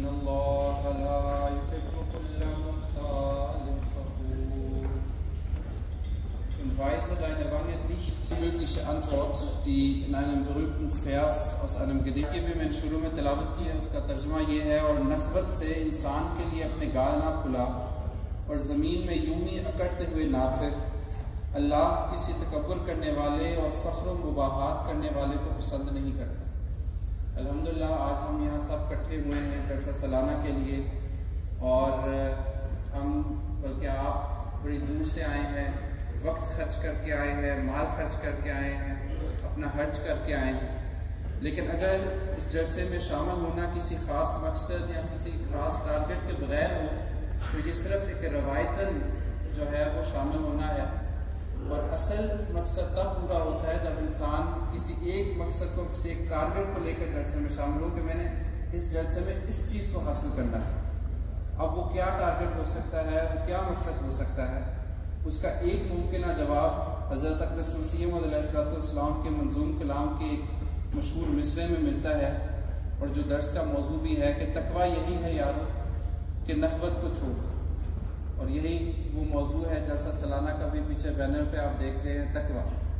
الله لا يحب كل مختال فخور. Und weise deine Wange nicht, die mögliche Antwort, die in einem berühmten Vers aus einem Gedicht में मैंने शुरू में तिलावत की है, उसका तर्जुमा ये है, और नफ़रत से इंसान के लिए अपने गाल ना खुला और ज़मीन में यूं ही अकड़ते हुए ना फिर। अल्लाह किसी तकब्बुर करने वाले और फ़ख्र व मुबाहात करने वाले को पसंद नहीं करता। अल्हम्दुलिल्लाह आज हम यहाँ सब इकट्ठे हुए हैं जलसा सालाना के लिए, और हम बल्कि आप बड़ी दूर से आए हैं, वक्त खर्च करके आए हैं, माल खर्च करके आए हैं, अपना हर्ज करके आए हैं। लेकिन अगर इस जलसे में शामिल होना किसी ख़ास मकसद या किसी ख़ास टारगेट के बग़ैर हो तो ये सिर्फ़ एक रवायतन जो है वो शामिल होना है, और असल मकसद तब पूरा होता है जब इंसान किसी एक मकसद को, किसी एक टारगेट को लेकर जलसे में शामिल हो कि मैंने इस जलसे में इस चीज़ को हासिल करना है। अब वो क्या टारगेट हो सकता है, वो क्या मकसद हो सकता है, उसका एक मुमकिन जवाब हज़रत अक़दस मसीह मौऊद अलैहिस्सलाम के मंजूम कलाम के एक मशहूर मिसरे में मिलता है, और जो दर्स का मौजू भी है कि तकवा यही है यारो कि नख़वत को छोड़ दो। और यही वो मौजू है जलसा सालाना का भी, पीछे बैनर पे आप देख रहे हैं, तकवा।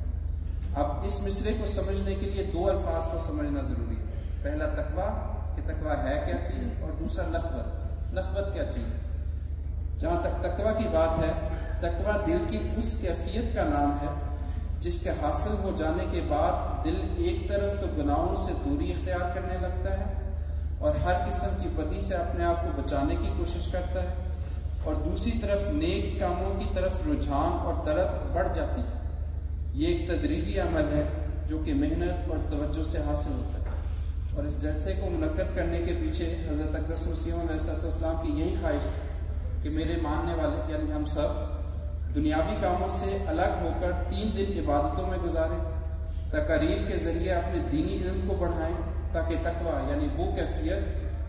अब इस मिसरे को समझने के लिए दो अल्फाज को समझना ज़रूरी है। पहला तकवा कि तकवा है क्या चीज़, और दूसरा नख़वत, नख़वत क्या चीज़ है। जहाँ तक तकवा की बात है, तकवा दिल की उस कैफियत का नाम है जिसके हासिल हो जाने के बाद दिल एक तरफ तो गुनाहों से दूरी इख्तियार करने लगता है और हर किस्म की बदी से अपने आप को बचाने की कोशिश करता है, और दूसरी तरफ नेक कामों की तरफ रुझान और तरफ बढ़ जाती है। ये एक तदरीजी अमल है जो कि मेहनत और तवज्जो से हासिल होता है। और इस जलसे को मुनक्कद करने के पीछे हज़रत अक़दस मसीह अलैहिस्सलाम की यही ख्वाहिश थी कि मेरे मानने वाले यानी हम सब दुनियावी कामों से अलग होकर 3 दिन इबादतों में गुजारें, तकारीर के ज़रिए अपने दीनी इल्म को बढ़ाएं, ताकि तकवा यानी वो कैफियत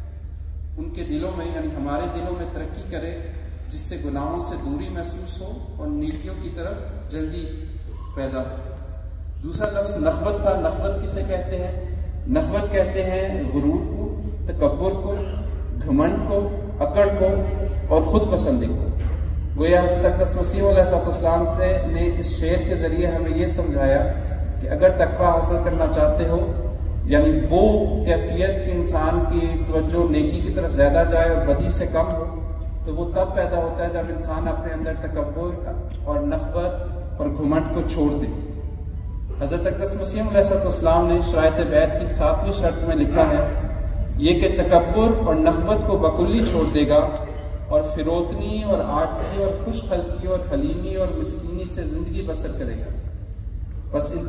उनके दिलों में यानी हमारे दिलों में तरक्की करे जिससे गुनाहों से दूरी महसूस हो और नेकियों की तरफ जल्दी पैदा हो। दूसरा लफ्ज़ नख़वत था। नख़वत किसे कहते हैं? नख़वत कहते हैं गुरूर को, तकब्बुर को, घमंड को, अकड़ को और ख़ुद पसंदी को। गोया हज़रत अक़दस मसीह अलैहिस्सलाम ने इस शेर के ज़रिए हमें ये समझाया कि अगर तकवा हासिल करना चाहते हो, यानी वो कैफियत कि इंसान की तवज्जो नेकी की तरफ ज़्यादा जाए और बदी से कम हो, तो वो तब पैदा होता है जब इंसान अपने अंदर तकब्बुर और नख़वत और घुमंड को छोड़ दे। हज़रत अक़दस मसीह अलैहिस्सलाम ने शराइत बैत की 7वीं शर्त में लिखा है ये कि तकब्बुर और नख़वत को बकुल्ली छोड़ देगा और फिरोतनी और आजजी और खुशखल्की और हलीमी और मिस्कीनी से ज़िंदगी बसर करेगा। बस इन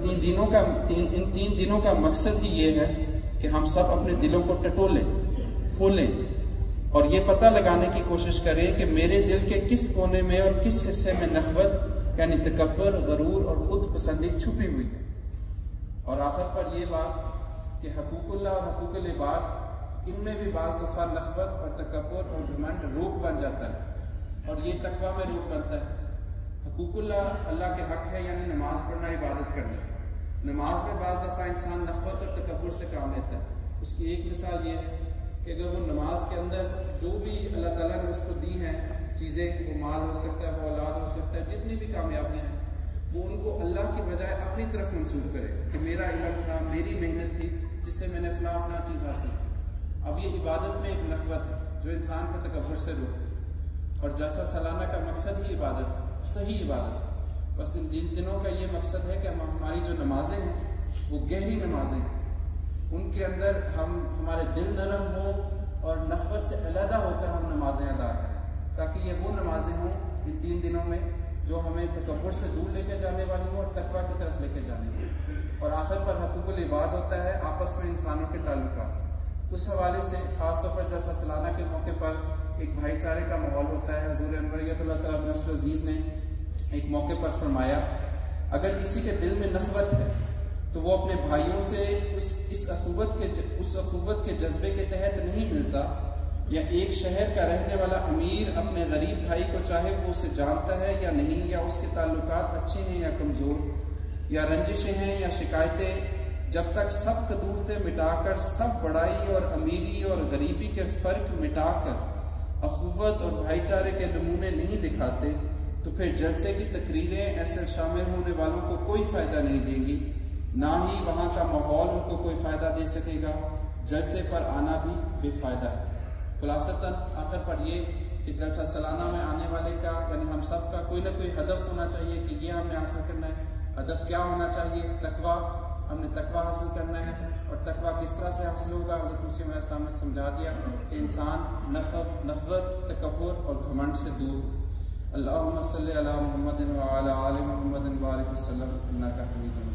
तीन दिनों का मकसद ही ये है कि हम सब अपने दिलों को टटोलें, खोलें और ये पता लगाने की कोशिश करें कि मेरे दिल के किस कोने में और किस हिस्से में नख़वत यानी तकब्बुर, गरूर और ख़ुद पसंदी छुपी हुई है। और आखिर पर ये बात कि हकूक़ुल्लाह और हकूक़ुल इबाद, इनमें भी बाज़ दफ़ा नख़वत और तकब्बुर और घमंड रोक बन जाता है, और ये तकवा में रोक बनता है। हकूक़ुल्लाह अल्लाह के हक़ है, यानी नमाज पढ़ना, इबादत करना। नमाज में बाज़ दफ़ा इंसान नख़वत और तकब्बुर से काम लेता है। उसकी एक मिसाल ये है कि अगर वो नमाज के अंदर जो भी अल्लाह ताला ने उसको दी हैं चीज़ें, वो माल हो सकता है, वो औलाद हो सकता है, जितनी भी कामयाबियाँ हैं, वो उनको अल्लाह की बजाय अपनी तरफ मंसूब करे कि मेरा इल्म था, मेरी मेहनत थी जिससे मैंने फ़लाँ चीज़ हासिल की। अब ये इबादत में एक नख़वत है जो इंसान को तकब्बुर से रोकती है, और जलसा सालाना का मकसद ही इबादत है, सही इबादत है। बस इन दिनों का ये मकसद है कि हमारी जो नमाज़ें हैं वो गहरी नमाज़ें हैं, उनके अंदर हमारे दिल नरम हो और नख़वत से अलहदा होकर हम नमाज़ें अदा करें, ताकि ये वो नमाज़ें हों इन 3 दिनों में जो हमें तकब्बुर से दूर लेकर जाने वाली हों और तकवा की तरफ लेकर जाने वाली। और आखिर पर हकूक़ुल इबाद होता है आपस में इंसानों के ताल्लुकात। उस हवाले से ख़ास तौर पर जलसा सालाना के मौके पर एक भाईचारे का माहौल होता है। हज़ूर अनवरियतुल्लाह तआला इब्न नस्र अज़ीज़ ने एक मौके पर फरमाया, अगर किसी के दिल में नख़वत है तो वो अपने भाइयों से उस अख़ुवत के जज्बे के तहत नहीं मिलता, या एक शहर का रहने वाला अमीर अपने गरीब भाई को, चाहे वो उसे जानता है या नहीं, या उसके ताल्लुकात अच्छे हैं या कमज़ोर, या रंजिशें हैं या शिकायतें جب تک سب قدورتیں مٹا کر، سب بڑائی اور امیری اور غریبی کے فرق مٹا کر اخوت اور بھائی چارے کے نمونے نہیں دکھاتے، تو پھر جلسے کی تقریریں ایسے شامل ہونے والوں کو کوئی فائدہ نہیں دیں گی، نہ ہی وہاں کا ماحول ان کو کوئی فائدہ دے سکے گا، جلسے پر آنا بھی بے فائدہ ہے۔ خلاصتاً آخر پر یہ کہ جلسہ سالانہ میں آنے والے کا یعنی ہم سب کا کوئی نہ کوئی ہدف ہونا چاہیے کہ یہ ہم نے حاصل کرنا ہے۔ ہدف کیا ہونا چاہیے؟ تقویٰ، ہم نے تقویٰ حاصل کرنا ہے۔ اور تقویٰ کس طرح سے حاصل ہوگا؟ حضرت مسیح علیہ السلام نے سمجھا دیا کہ انسان نخوت، تکبر اور گھمنڈ سے دور ہو۔ اللہم صلی علی محمد وعلی آل محمد وبارک وسلم انک حمید